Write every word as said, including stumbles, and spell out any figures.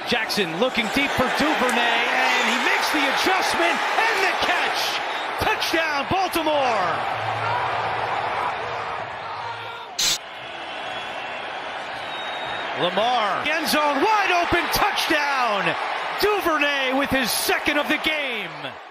Jackson looking deep for Duvernay, and he makes the adjustment and the catch. Touchdown, Baltimore. Lamar, end zone wide open, touchdown. Duvernay with his second of the game.